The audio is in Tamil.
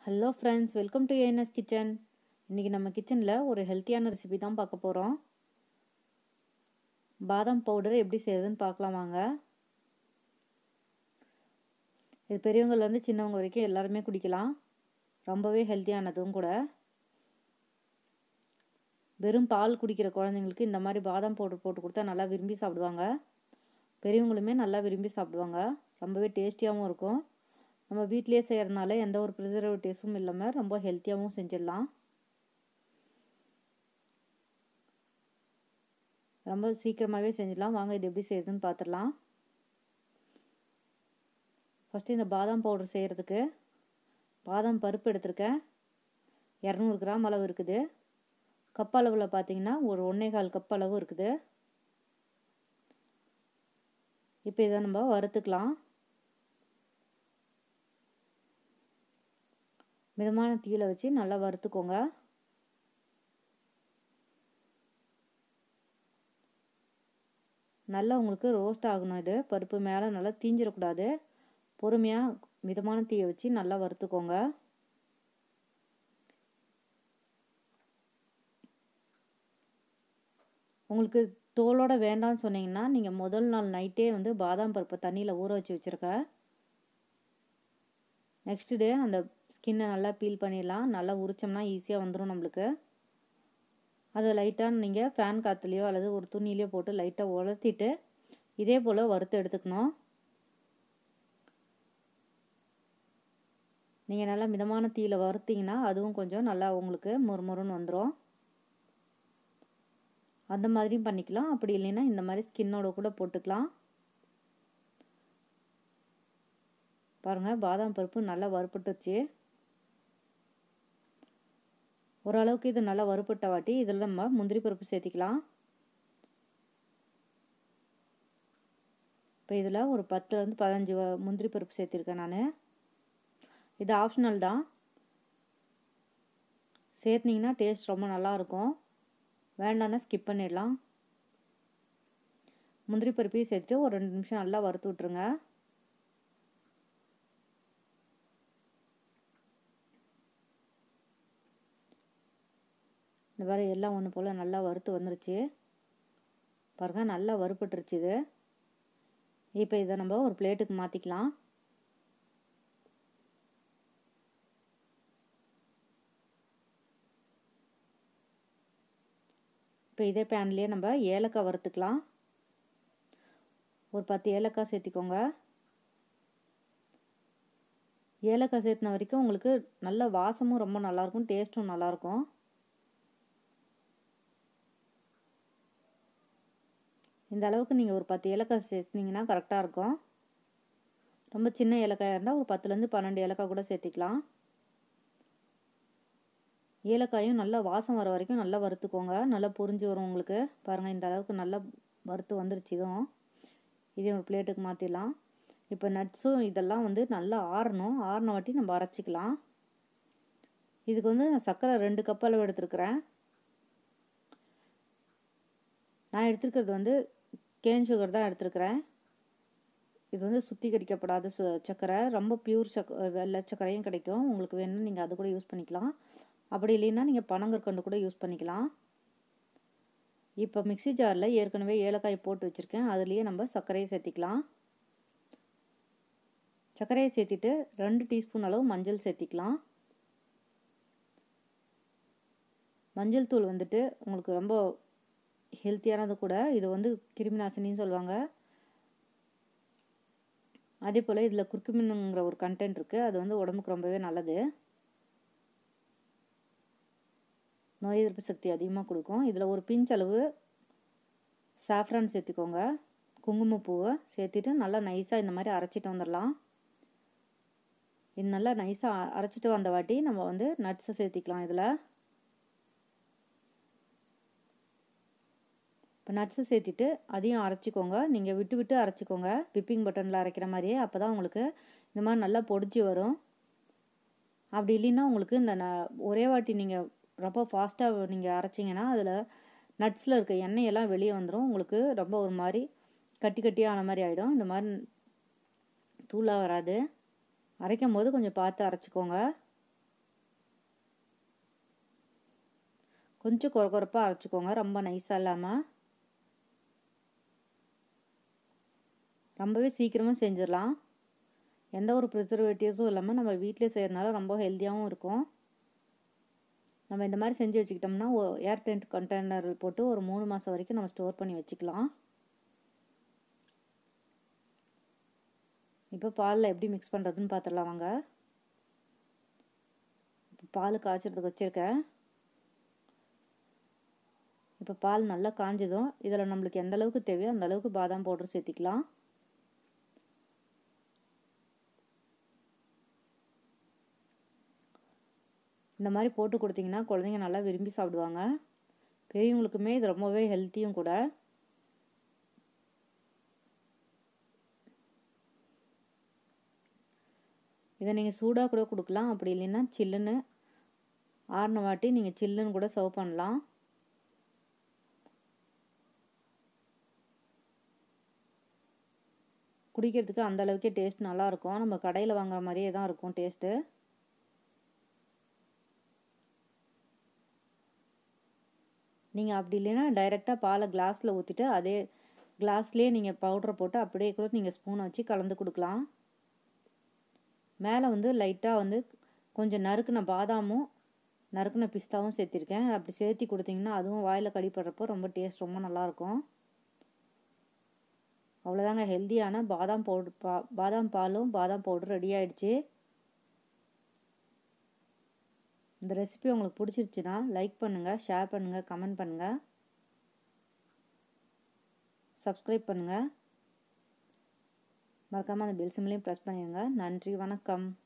Hello friends, welcome to ANS kitchen. இன்றைக்கி நம்ம கிச்சனில் ஒரு ஹெல்த்தியான ரெசிபி தான் பார்க்க போகிறோம். பாதாம் பவுடர் எப்படி செய்யறதுன்னு பார்க்கலாம் வாங்க. இது பெரியவங்கள்லேருந்து சின்னவங்க வரைக்கும் எல்லாருமே குடிக்கலாம். ரொம்பவே ஹெல்த்தியானதும் கூட. வெறும் பால் குடிக்கிற குழந்தைங்களுக்கு இந்த மாதிரி பாதாம் பவுடர் போட்டு கொடுத்தா நல்லா விரும்பி சாப்பிடுவாங்க. பெரியவங்களுமே நல்லா விரும்பி சாப்பிடுவாங்க. ரொம்பவே டேஸ்டியாகவும் இருக்கும். நம்ம வீட்டிலேயே செய்கிறதுனால எந்த ஒரு ப்ரிசர்வேட்டிவ்ஸும் இல்லாமல் ரொம்ப ஹெல்த்தியாகவும் செஞ்சிடலாம். ரொம்ப சீக்கிரமாகவே செஞ்சிடலாம். வாங்க இது எப்படி செய்யுதுன்னு பார்த்துடலாம். ஃபஸ்ட்டு இந்த பாதாம் பவுடர் செய்கிறதுக்கு பாதாம் பருப்பு எடுத்திருக்கேன். 200 கிராம் அளவு இருக்குது. கப் அளவில் பார்த்தீங்கன்னா ஒரு 1.25 கப் அளவு இருக்குது. இப்போ இதை நம்ம வறுத்துக்கலாம். மிதமான தீயில வச்சு நல்லா வறுத்துக்கோங்க. நல்லா உங்களுக்கு ரோஸ்ட் ஆகணும். இது பருப்பு மேலே நல்லா தீஞ்சிடக்கூடாது. பொறுமையாக மிதமான தீயை வச்சு நல்லா வறுத்துக்கோங்க. உங்களுக்கு தோலோட வேண்டாம்னு சொன்னீங்கன்னா நீங்கள் முதல் நாள் நைட்டே பாதாம் பருப்பை தண்ணியில் ஊற வச்சு வச்சுருக்க. நெக்ஸ்ட் டே அந்த ஸ்கின்னை நல்லா பீல் பண்ணிடலாம். நல்லா உரிச்சோம்னா ஈஸியாக வந்துடும் நம்மளுக்கு. அதை லைட்டாக நீங்கள் ஃபேன் காற்றுலையோ அல்லது ஒரு துணியிலையோ போட்டு லைட்டாக உலர்த்திட்டு இதே போல் வறுத்து எடுத்துக்கணும். நீங்கள் நல்லா மிதமான தீயில் வறுத்திங்கன்னா அதுவும் கொஞ்சம் நல்லா உங்களுக்கு மொறுமொறுன்னு வந்துடும். அந்த மாதிரியும் பண்ணிக்கலாம். அப்படி இல்லைன்னா இந்த மாதிரி ஸ்கின்னோட கூட போட்டுக்கலாம். பாருங்கள், பாதாம் பருப்பு நல்லா வறுப்பட்டுருச்சு. ஓரளவுக்கு இது நல்லா வறுப்பட்ட வாட்டி இதில் நம்ம முந்திரி பருப்பு சேர்த்திக்கலாம். இப்போ இதில் ஒரு 10 to 15 முந்திரி பருப்பு சேர்த்திருக்கேன் நான். இது ஆப்ஷனல் தான். சேர்த்திங்கன்னா டேஸ்ட் ரொம்ப நல்லாயிருக்கும். வேண்டான்னா ஸ்கிப் பண்ணிடலாம். முந்திரி பருப்பையும் சேர்த்துட்டு ஒரு 2 நிமிஷம் நல்லா வறுத்து விட்ருங்க. இந்த மாதிரி எல்லாம் ஒன்று போல் நல்லா வறுத்து வந்துருச்சு. பாருங்கள், நல்லா வறுப்பட்டுருச்சு இது. இப்போ இதை நம்ம ஒரு பிளேட்டுக்கு மாற்றிக்கலாம். இப்போ இதே பேன்லேயே நம்ம ஏலக்காய் வறுத்துக்கலாம். ஒரு 10 ஏலக்காய் சேர்த்திக்கோங்க. ஏலக்காய் சேர்த்தின வரைக்கும் உங்களுக்கு நல்ல வாசமும் ரொம்ப நல்லாயிருக்கும், டேஸ்ட்டும் நல்லாயிருக்கும். இந்த அளவுக்கு நீங்கள் ஒரு 10 ஏலக்காய் சேர்த்திங்கன்னா கரெக்டாக இருக்கும். ரொம்ப சின்ன ஏலக்காயாக இருந்தால் ஒரு 10 to 12 ஏலக்காய் கூட சேர்த்திக்கலாம். ஏலக்காயும் நல்லா வாசம் வர வரைக்கும் நல்லா வறுத்துக்கோங்க. நல்லா பொரிஞ்சு வரும் உங்களுக்கு. பாருங்கள், இந்த அளவுக்கு நல்லா வறுத்து வந்துருச்சு. இதுவும் இதே ஒரு பிளேட்டுக்கு மாற்றிடலாம். இப்போ நட்ஸும் இதெல்லாம் நல்லா ஆறணும். ஆறின வாட்டி நம்ம அரைச்சிக்கலாம். இதுக்கு சர்க்கரை 2 கப் அளவு எடுத்துருக்கிறேன். நான் எடுத்துருக்கிறது கேன் சுகர் தான் எடுத்துருக்கிறேன். இது சுத்திகரிக்கப்படாத சர்க்கரை. ரொம்ப பியூர் வெள்ளை சர்க்கரையும் கிடைக்கும். உங்களுக்கு வேணும்னா நீங்கள் அது கூட யூஸ் பண்ணிக்கலாம். அப்படி இல்லைன்னா நீங்கள் பனங்கற்கண்டு கூட யூஸ் பண்ணிக்கலாம். இப்போ மிக்ஸி ஜாரில் ஏற்கனவே ஏலக்காய் போட்டு வச்சுருக்கேன். அதுலேயே நம்ம சர்க்கரையை சேர்த்திக்கலாம். சர்க்கரையை சேர்த்திட்டு 2 டீஸ்பூன் அளவு மஞ்சள் சேர்த்திக்கலாம். மஞ்சள் தூள் உங்களுக்கு ரொம்ப ஹெல்த்தியானது கூட. இது கிருமி நாசினின்னு சொல்லுவாங்க. அதே போல் இதில் குர்குமின்ங்கிற ஒரு கண்டென்ட் இருக்குது. அது உடம்புக்கு ரொம்பவே நல்லது. நோய் எதிர்ப்பு சக்தி அதிகமாக கொடுக்கும். இதில் ஒரு பிஞ்ச் அளவு சாஃப்ரான் சேர்த்துக்கோங்க. குங்குமப்பூவை சேர்த்துட்டு நல்லா நைஸாக இந்த மாதிரி அரைச்சிட்டு வந்துடலாம். இது நல்லா நைஸாக அரைச்சிட்டு வந்த வாட்டி நம்ம நட்ஸை சேர்த்திக்கலாம். இதில் இப்போ நட்ஸை சேர்த்திட்டு அதையும் அரைச்சிக்கோங்க. நீங்கள் விட்டு விட்டு அரைச்சிக்கோங்க, விப்பிங் பட்டனில் அரைக்கிற மாதிரியே. அப்போ தான் உங்களுக்கு இந்த மாதிரி நல்லா பொடிச்சு வரும். அப்படி இல்லைன்னா உங்களுக்கு ஒரே வாட்டி நீங்கள் ரொம்ப ஃபாஸ்ட்டாக நீங்கள் அரைச்சிங்கன்னா அதில் நட்ஸில் இருக்க எண்ணெயெல்லாம் வெளியே வந்துடும். உங்களுக்கு ரொம்ப ஒரு மாதிரி கட்டி கட்டியாக ஆன மாதிரி ஆகிடும். இந்த மாதிரி தூளாக வராது. அரைக்கும் போது கொஞ்சம் பார்த்து அரைச்சிக்கோங்க. கொஞ்சம் கொரகொரப்பாக அரைச்சிக்கோங்க, ரொம்ப நைஸாக இல்லாமல். ரொம்பவே சீக்கிரமாக செஞ்சிடலாம். எந்த ஒரு ப்ரிசர்வேட்டிவ்ஸும் இல்லாமல் நம்ம வீட்டிலே செய்கிறதுனால ரொம்ப ஹெல்த்தியாகவும் இருக்கும். நம்ம இந்த மாதிரி செஞ்சு வச்சுக்கிட்டோம்னா ஏர் டைட் கண்டெய்னர் போட்டு ஒரு 3 மாதம் வரைக்கும் நம்ம ஸ்டோர் பண்ணி வச்சுக்கலாம். இப்போ பாலில் எப்படி மிக்ஸ் பண்ணுறதுன்னு பார்த்துடலாம் வாங்க. இப்போ பால் காய்ச்சறதுக்கு வச்சுருக்கேன். இப்போ பால் நல்லா காஞ்சதும் இதில் நம்மளுக்கு எந்த அளவுக்கு தேவையோ அந்த அளவுக்கு பாதாம் பவுடர் சேர்த்திக்கலாம். இந்த மாதிரி போட்டு கொடுத்தீங்கன்னா குழந்தைங்க நல்லா விரும்பி சாப்பிடுவாங்க. பெரியவங்களுக்குமே இது ரொம்பவே ஹெல்த்தியும் கூட. இதை நீங்கள் சூடாக கூட கொடுக்கலாம், அப்படி இல்லைன்னா சில்லுன்னு ஆறின வாட்டி நீங்கள் சில்லுன்னு கூட சர்வ் பண்ணலாம். குடிக்கிறதுக்கு அந்த அளவுக்கே டேஸ்ட் நல்லாயிருக்கும். நம்ம கடையில் வாங்குற மாதிரியே தான் இருக்கும் டேஸ்ட்டு. நீங்கள் அப்படி இல்லைன்னா டைரெக்டாக பாலை கிளாஸில் ஊற்றிட்டு அதே கிளாஸ்லேயே நீங்கள் பவுடரை போட்டு அப்படியே கூட நீங்கள் ஸ்பூனை வச்சு கலந்து கொடுக்கலாம். மேலே வந்து லைட்டாக வந்து கொஞ்சம் நறுக்குன பாதாமும் நறுக்குன பிஸ்தாவும் சேர்த்திருக்கேன். அப்படி சேர்த்தி கொடுத்தீங்கன்னா அதுவும் வாயில் கடிப்படுறப்போ ரொம்ப டேஸ்ட் ரொம்ப நல்லாயிருக்கும். அவ்வளோதாங்க, ஹெல்த்தியான பாதாம் பாலும் பாதாம் பவுடர் ரெடி ஆகிடுச்சு. இந்த ரெசிபி உங்களுக்கு பிடிச்சிருச்சுன்னா லைக் பண்ணுங்கள், ஷேர் பண்ணுங்கள், கமெண்ட் பண்ணுங்கள், சப்ஸ்கிரைப் பண்ணுங்கள். மறக்காமல் அந்த பெல் சிம்லையும் ப்ரெஸ் பண்ணிடுங்க. நன்றி, வணக்கம்.